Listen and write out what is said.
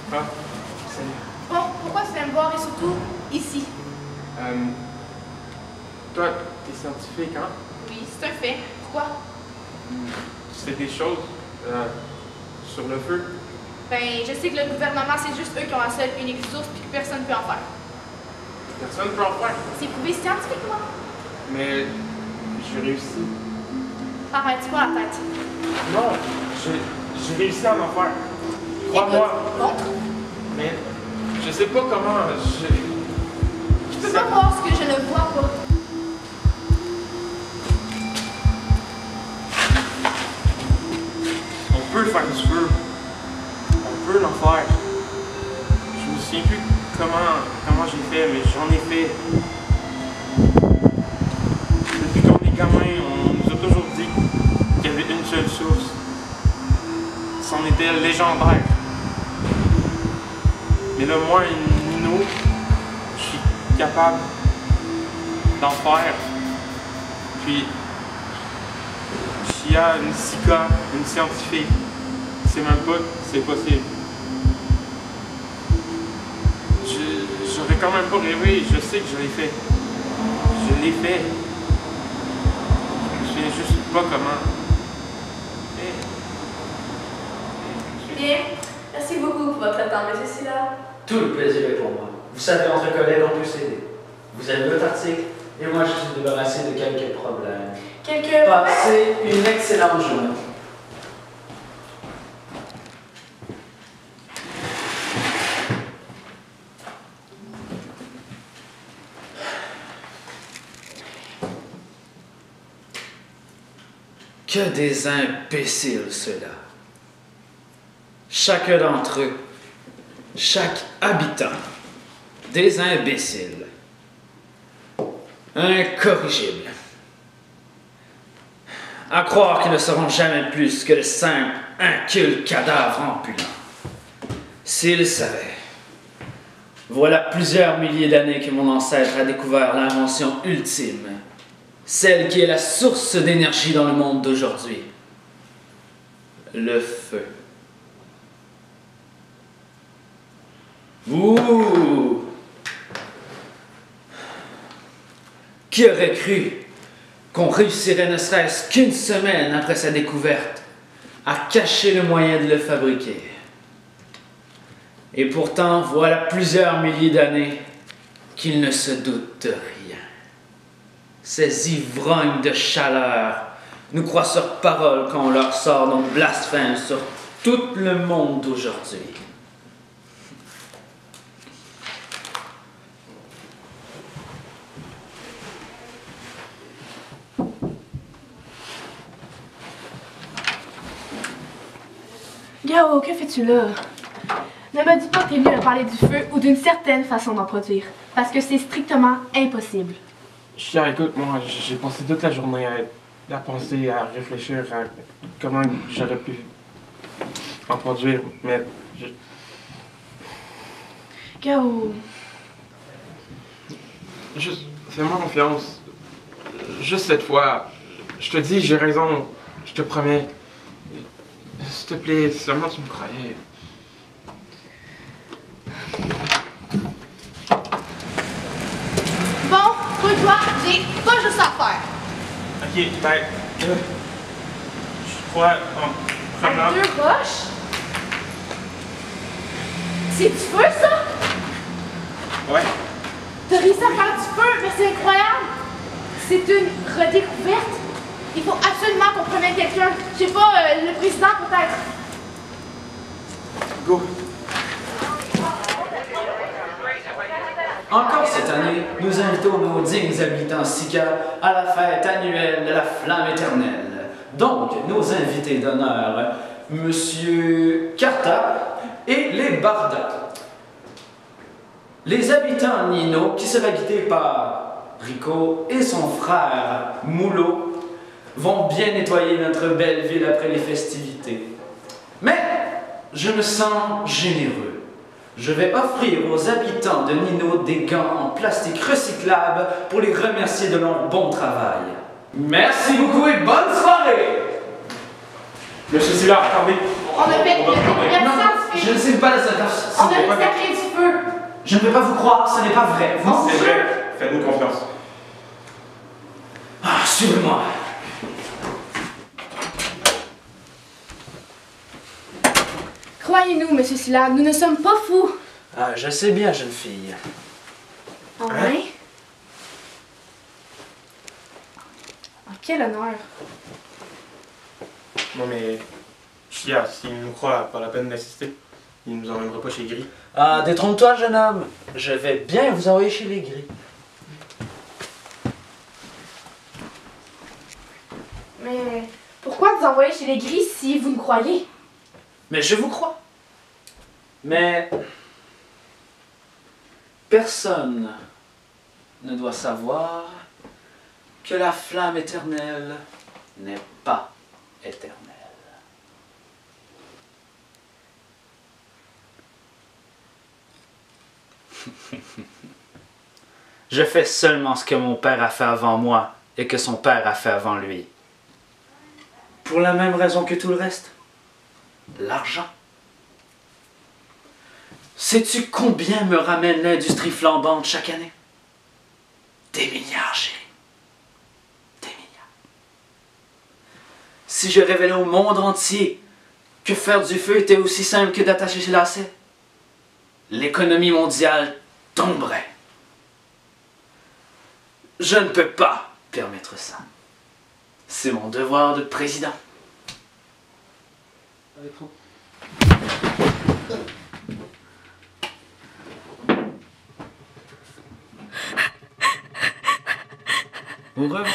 Ah, salut. Bon, pourquoi tu viens me voir et surtout ici? Toi, t'es scientifique, hein? Oui, c'est un fait. Pourquoi? Tu sais des choses sur le feu? Ben, je sais que le gouvernement, c'est juste eux qui ont la seule unique source puis que personne ne peut en faire. Personne ne peut en faire. C'est prouvé scientifiquement. Mais j'ai réussi. Arrête-toi la tête. Non, j'ai réussi à en faire. Crois-moi. Écoute, montre. Mais je sais pas comment. Je peux pas voir ce que je ne vois pas. On peut faire du feu. On peut l'en faire. Je me souviens plus comment j'ai fait, mais j'en ai fait. Depuis qu'on est gamin, on nous a toujours dit qu'il y avait une seule source. C'en était légendaire. Mais là, moi, Nino, je suis capable d'en faire. Puis, s'il y a une Sika, une scientifique, c'est même pas que c'est possible. J'aurais quand même pas rêvé, je sais que je l'ai fait. Je l'ai fait. Je sais juste pas comment. Bien. Merci beaucoup pour votre temps, M. Silla. Tout le plaisir est pour moi. Vous savez, entre collègues, on peut s'aider. Vous avez votre article, et moi, je suis débarrassé de quelques problèmes. Passez une excellente journée. Que des imbéciles, ceux-là. Chacun d'entre eux, chaque habitant, des imbéciles. Incorrigibles. À croire qu'ils ne seront jamais plus que de simples, incultes cadavres ambulants. S'ils savaient. Voilà plusieurs milliers d'années que mon ancêtre a découvert l'invention ultime. Celle qui est la source d'énergie dans le monde d'aujourd'hui. Le feu. Ouh! Qui aurait cru qu'on réussirait ne serait-ce qu'une semaine après sa découverte à cacher le moyen de le fabriquer? Et pourtant, voilà plusieurs milliers d'années qu'ils ne se doutent de rien. Ces ivrognes de chaleur nous croient sur parole quand on leur sort nos blasphèmes sur tout le monde d'aujourd'hui. Gao, que fais-tu là? Ne me dis pas que t'es venu me parler du feu ou d'une certaine façon d'en produire, parce que c'est strictement impossible. Cher, écoute, moi, j'ai passé toute la journée à penser, à réfléchir à comment j'aurais pu en produire, mais Gao... juste, fais-moi confiance. Juste cette fois, je te dis, j'ai raison, je te promets. S'il te plaît, seulement tu me croyais. Bon, toi, j'ai pas juste à faire. Ok, ben, je crois en prenant... Avec deux roches? C'est du feu, ça? Ouais. T'as réussi à faire du feu, mais c'est incroyable! C'est une redécouverte. Il faut absolument qu'on promette quelqu'un. Je sais pas, le président peut-être. Go. Encore cette année, nous invitons nos dignes habitants Sika à la fête annuelle de la flamme éternelle. Donc, nos invités d'honneur, Monsieur Carta et les Bardas. Les habitants Nino, qui sera guidés par Rico et son frère Moulot, vont bien nettoyer notre belle ville après les festivités. Mais je me sens généreux. Je vais offrir aux habitants de Nino des gants en plastique recyclable pour les remercier de leur bon travail. Merci beaucoup et bonne soirée! Monsieur Silla, attendez. On a fait une découverte Non, scientifique. Je ne sais pas la circonstance. On a réussi à créer du feu. Je ne vais pas vous croire, ce n'est pas vrai. Vous... C'est vrai, faites-nous confiance. Ah, suivez-moi. Croyez-nous, monsieur Silla, nous ne sommes pas fous. Ah, je sais bien, jeune fille. En vrai? En quel honneur. Non mais, Chia, s'il nous croit, pas la peine d'assister. Il nous emmènera pas chez Gris. Ah, détrompe-toi, jeune homme. Je vais bien vous envoyer chez les gris. Mais pourquoi vous envoyer chez les gris si vous me croyez? Mais je vous crois. Mais personne ne doit savoir que la flamme éternelle n'est pas éternelle. Je fais seulement ce que mon père a fait avant moi et que son père a fait avant lui. Pour la même raison que tout le reste. L'argent. Sais-tu combien me ramène l'industrie flambante chaque année? Des milliards, chérie. Des milliards. Si je révélais au monde entier que faire du feu était aussi simple que d'attacher ses lacets, l'économie mondiale tomberait. Je ne peux pas permettre ça. C'est mon devoir de président. Au revoir.